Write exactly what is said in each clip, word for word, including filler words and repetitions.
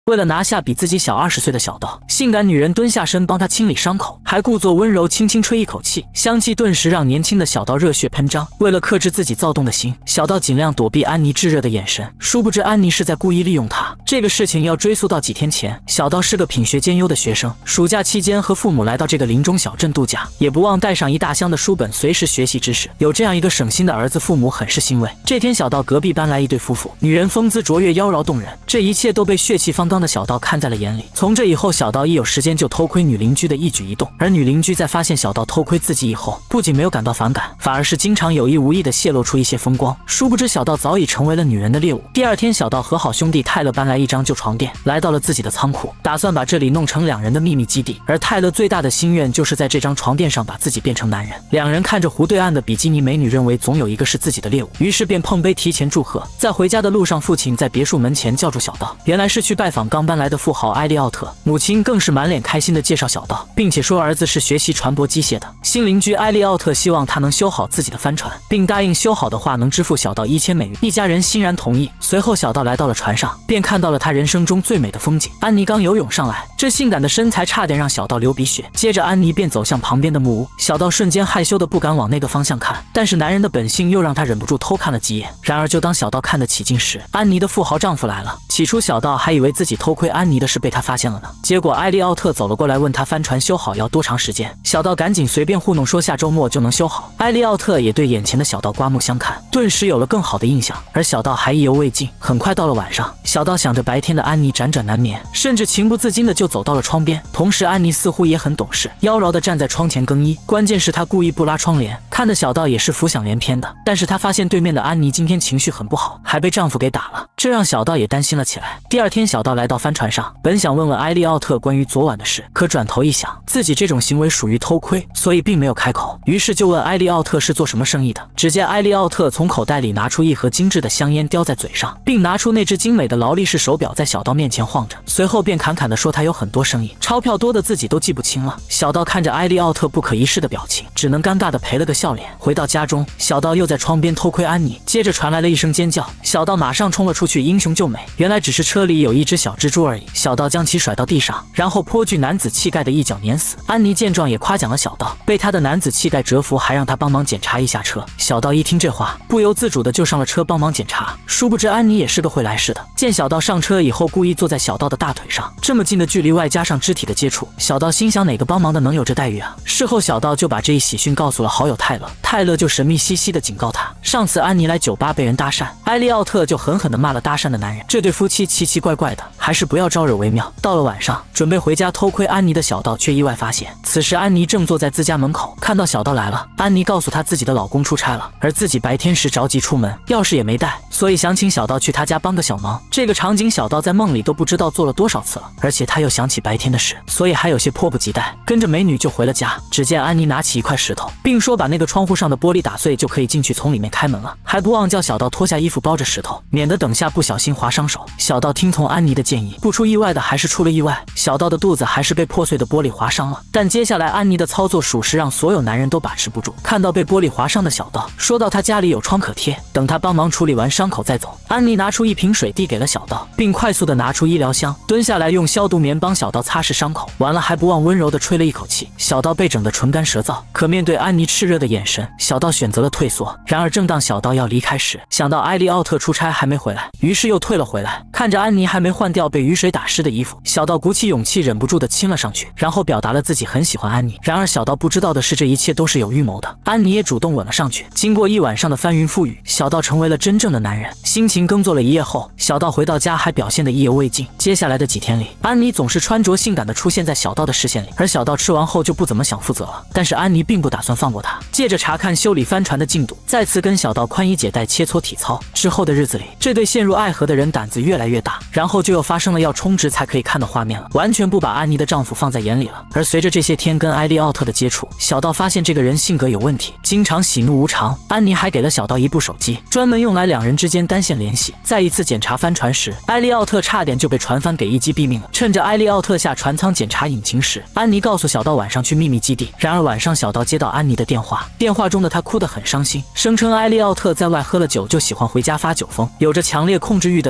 为了拿下比自己小二十岁的小道，性感女人蹲下身帮他清理伤口，还故作温柔轻轻吹一口气，香气顿时让年轻的小道热血喷张。为了克制自己躁动的心，小道尽量躲避安妮炙热的眼神，殊不知安妮是在故意利用他。这个事情要追溯到几天前，小道是个品学兼优的学生，暑假期间和父母来到这个林中小镇度假，也不忘带上一大箱的书本，随时学习知识。有这样一个省心的儿子，父母很是欣慰。这天，小道隔壁搬来一对夫妇，女人风姿卓越，妖娆动人，这一切都被血气方刚的小道看在了眼里。从这以后，小道一有时间就偷窥女邻居的一举一动，而女邻居在发现小道偷窥自己以后，不仅没有感到反感，反而是经常有意无意地泄露出一些风光。殊不知小道早已成为了女人的猎物。第二天，小道和好兄弟泰勒搬来一张旧床垫，来到了自己的仓库，打算把这里弄成两人的秘密基地。而泰勒最大的心愿就是在这张床垫上把自己变成男人。两人看着湖对岸的比基尼美女，认为总有一个是自己的猎物，于是便碰杯提前祝贺。在回家的路上，父亲在别墅门前叫住小道，原来是去拜访刚搬来的富豪埃利奥特。母亲更是满脸开心地介绍小道，并且说儿子是学习船舶机械的。新邻居埃利奥特希望他能修好自己的帆船，并答应修好的话能支付小道一千美元。一家人欣然同意。随后小道来到了船上，便看到了他人生中最美的风景。安妮刚游泳上来，这性感的身材差点让小道流鼻血。接着安妮便走向旁边的木屋，小道瞬间害羞的不敢往那个方向看，但是男人的本性又让他忍不住偷看了几眼。然而就当小道看得起劲时，安妮的富豪丈夫来了。起初小道还以为自己偷窥安妮的事被他发现了呢，结果埃利奥特走了过来，问他帆船修好要多长时间。小道赶紧随便糊弄说下周末就能修好。埃利奥特也对眼前的小道刮目相看，顿时有了更好的印象。而小道还意犹未尽。很快到了晚上，小道想着白天的安妮辗转难眠，甚至情不自禁的就走到了窗边。同时安妮似乎也很懂事，妖娆的站在窗前更衣。关键是她故意不拉窗帘，看得小道也是浮想联翩的。但是她发现对面的安妮今天情绪很不好，还被丈夫给打了，这让小道也担心了起来。第二天，小道来到帆船上，本想问问埃利奥特关于昨晚的事，可转头一想，自己这种行为属于偷窥，所以并没有开口，于是就问埃利奥特是做什么生意的。只见埃利奥特从口袋里拿出一盒精致的香烟叼在嘴上，并拿出那只精美的劳力士手表在小道面前晃着，随后便侃侃地说他有很多生意，钞票多的自己都记不清了。小道看着埃利奥特不可一世的表情，只能尴尬地赔了个笑脸。回到家中，小道又在窗边偷窥安妮，接着传来了一声尖叫，小道马上冲了出去英雄救美，原来只是车里有一只小蜘蛛而已。小道将其甩到地上，然后颇具男子气概的一脚碾死。安妮见状也夸奖了小道，被他的男子气概折服，还让他帮忙检查一下车。小道一听这话，不由自主的就上了车帮忙检查。殊不知安妮也是个会来事的，见小道上车以后，故意坐在小道的大腿上，这么近的距离外加上肢体的接触，小道心想哪个帮忙的能有这待遇啊？事后小道就把这一喜讯告诉了好友泰勒，泰勒就神秘兮兮的警告他，上次安妮来酒吧被人搭讪，埃利奥特就狠狠的骂了搭讪的男人，这对夫妻奇奇怪怪的，还是不要招惹为妙。到了晚上，准备回家偷窥安妮的小道却意外发现，此时安妮正坐在自家门口，看到小道来了，安妮告诉他自己的老公出差了，而自己白天时着急出门，钥匙也没带，所以想请小道去他家帮个小忙。这个场景小道在梦里都不知道做了多少次了，而且他又想起白天的事，所以还有些迫不及待，跟着美女就回了家。只见安妮拿起一块石头，并说把那个窗户上的玻璃打碎就可以进去从里面开门了，还不忘叫小道脱下衣服包着石头，免得等下不小心划伤手。小道听从安妮的建议，不出意外的还是出了意外，小道的肚子还是被破碎的玻璃划伤了。但接下来安妮的操作属实让所有男人都把持不住，看到被玻璃划伤的小道，说到他家里有创可贴，等他帮忙处理完伤口再走。安妮拿出一瓶水递给了小道，并快速的拿出医疗箱，蹲下来用消毒棉帮小道擦拭伤口，完了还不忘温柔的吹了一口气。小道被整得唇干舌燥，可面对安妮炽热的眼神，小道选择了退缩。然而正当小道要离开时，想到埃利奥特出差还没回来，于是又退了回来。看着安妮还没换掉被雨水打湿的衣服，小道鼓起勇气忍不住的亲了上去，然后表达了自己很喜欢安妮。然而小道不知道的是，这一切都是有预谋的，安妮也主动吻了上去。经过一晚上的翻云覆雨，小道成为了真正的男人。辛勤耕作了一夜后，小道回到家还表现得意犹未尽。接下来的几天里，安妮总是穿着性感的出现在小道的视线里，而小道吃完后就不怎么想负责了。但是安妮并不打算放过他，借着查看修理帆船的进度，再次跟小道宽衣解带切磋体操。之后的日子里，这对陷入爱河的人胆子越来越大，然后就又发生了要充值才可以看的画面了，完全不把安妮的丈夫放在眼里了。而随着这些天跟埃利奥特的接触，小道发现这个人性格有问题，经常喜怒无常。安妮还给了小道一部手机，专门用来两人之间单线联系。在一次检查帆船时，埃利奥特差点就被船帆给一击毙命了。趁着埃利奥特下船舱检查引擎时，安妮告诉小道晚上去秘密基地。然而晚上小道接到安妮的电话，电话中的他哭得很伤心，声称埃利奥特在外喝了酒就喜欢回家发酒疯，有着强烈控制欲的他总爱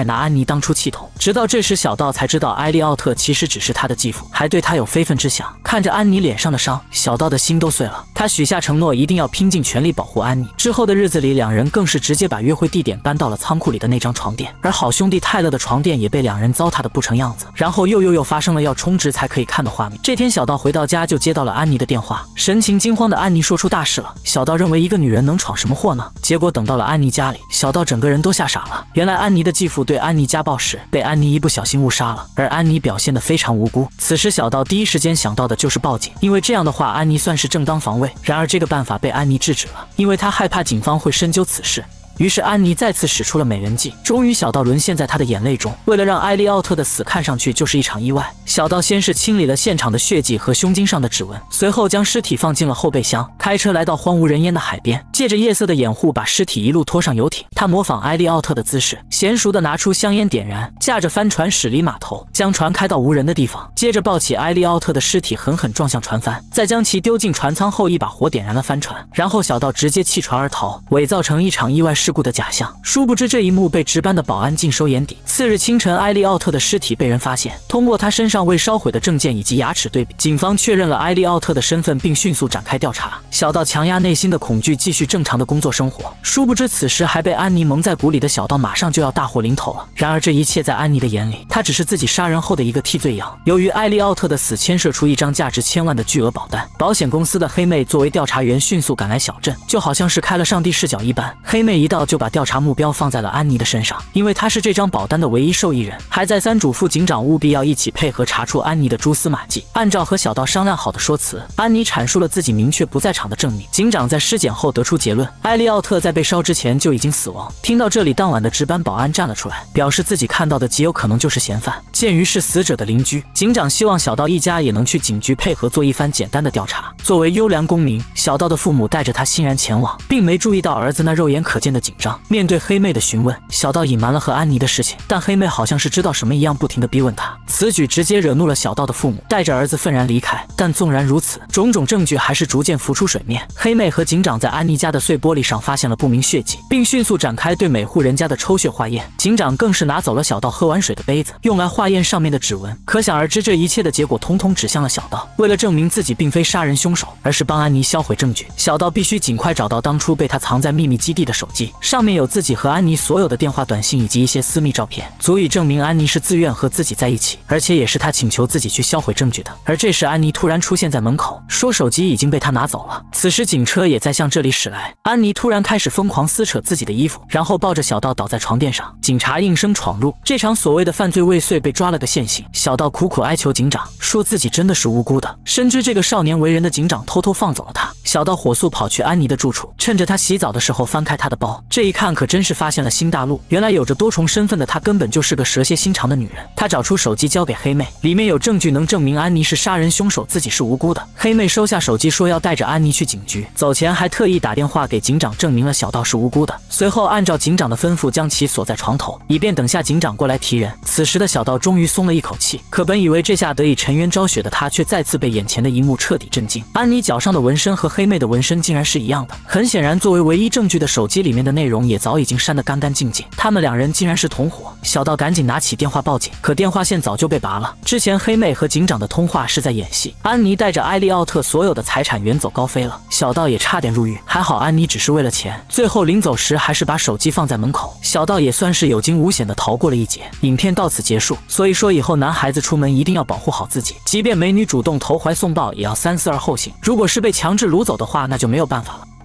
拿安妮当出气筒。直到这时，小道才知道埃利奥特其实只是他的继父，还对他有非分之想。看着安妮脸上的伤，小道的心都碎了。他许下承诺，一定要拼尽全力保护安妮。之后的日子里，两人更是直接把约会地点搬到了仓库里的那张床垫，而好兄弟泰勒的床垫也被两人糟蹋的不成样子。然后又又又发生了要充值才可以看的画面。这天，小道回到家就接到了安妮的电话，神情惊慌的安妮说出大事了。小道认为一个女人能闯什么祸呢？结果等到了安妮家里，小道整个人都吓傻了。原来安妮的继父对安妮家暴时，被安妮一不小心误杀了，而安妮表现得非常无辜。此时小道第一时间想到的就是报警，因为这样的话安妮算是正当防卫。然而这个办法被安妮制止了，因为她害怕警方会深究此事。于是安妮再次使出了美人计，终于小道沦陷在她的眼泪中。为了让埃利奥特的死看上去就是一场意外，小道先是清理了现场的血迹和胸襟上的指纹，随后将尸体放进了后备箱，开车来到荒无人烟的海边，借着夜色的掩护把尸体一路拖上游艇。他模仿埃利奥特的姿势，娴熟地拿出香烟点燃，驾着帆船驶离码头，将船开到无人的地方，接着抱起埃利奥特的尸体狠狠撞向船帆，再将其丢进船舱后一把火点燃了帆船，然后小道直接弃船而逃，伪造成一场意外事故的假象。殊不知这一幕被值班的保安尽收眼底。次日清晨，埃利奥特的尸体被人发现，通过他身上未烧毁的证件以及牙齿对比，警方确认了埃利奥特的身份，并迅速展开调查。小道强压内心的恐惧，继续正常的工作生活。殊不知此时还被安妮蒙在鼓里的小道马上就要大祸临头了。然而这一切在安妮的眼里，他只是自己杀人后的一个替罪羊。由于埃利奥特的死牵涉出一张价值千万的巨额保单，保险公司的黑妹作为调查员迅速赶来小镇，就好像是开了上帝视角一般。黑妹一到就把调查目标放在了安妮的身上，因为她是这张保单的唯一受益人，还再三嘱咐警长务必要一起配合查出安妮的蛛丝马迹。按照和小道商量好的说辞，安妮阐述了自己明确不在场的证明。警长在尸检后得出结论，埃利奥特在被烧之前就已经死亡。听到这里，当晚的值班保安站了出来，表示自己看到的极有可能就是嫌犯。鉴于是死者的邻居，警长希望小道一家也能去警局配合做一番简单的调查。作为优良公民，小道的父母带着他欣然前往，并没注意到儿子那肉眼可见的紧张。面对黑妹的询问，小道隐瞒了和安妮的事情，但黑妹好像是知道什么一样，不停地逼问他。此举直接惹怒了小道的父母，带着儿子愤然离开。但纵然如此，种种证据还是逐渐浮出水面。黑妹和警长在安妮家的碎玻璃上发现了不明血迹，并迅速展开对每户人家的抽血化验。警长更是拿走了小道喝完水的杯子，用来化验上面的指纹。可想而知，这一切的结果通通指向了小道。为了证明自己并非杀人凶手，而是帮安妮销毁证据，小道必须尽快找到当初被他藏在秘密基地的手机，上面有自己和安妮所有的电话、短信以及一些私密照片，足以证明安妮是自愿和自己在一起，而且也是他请求自己去销毁证据的。而这时安妮突然出现在门口，说手机已经被他拿走了。此时警车也在向这里驶来，安妮突然开始疯狂撕扯自己的衣服，然后抱着小道倒在床垫上。警察应声闯入，这场所谓的犯罪未遂被抓了个现行。小道苦苦哀求警长，说自己真的是无辜的，深知这个少年为人的警长偷偷放走了他。小道火速跑去安妮的住处，趁着她洗澡的时候翻开她的包，这一看可真是发现了新大陆。原来有着多重身份的她根本就是个蛇蝎心肠的女人。她找出手机交给黑妹，里面有证据能证明安妮是杀人凶手，自己是无辜的。黑妹收下手机，说要带着安妮去警局，走前还特意打电话给警长，证明了小道是无辜的。随后按照警长的吩咐将其锁在床头，以便等下警长过来提人。此时的小道终于松了一口气，可本以为这下得以沉冤昭雪的他，却再次被眼前的一幕彻底震惊。安妮脚上的纹身和黑妹的纹身竟然是一样的，很显然作为唯一证据的手机里面的内容也早已经删得干干净净，他们两人竟然是同伙。小道赶紧拿起电话报警，可电话线早就被拔了。之前黑妹和警长的通话是在演戏，安妮带着埃利奥特所有的财产远走高飞了，小道也差点入狱，还好安妮只是为了钱，最后临走时还是把手机放在门口，小道也算是有惊无险的逃过了一劫。影片到此结束，所以说以后男孩子出门一定要保护好自己，即便美女主动投怀送抱，也要三思而后行。如果是被强制掳走的话，那就没有办法了。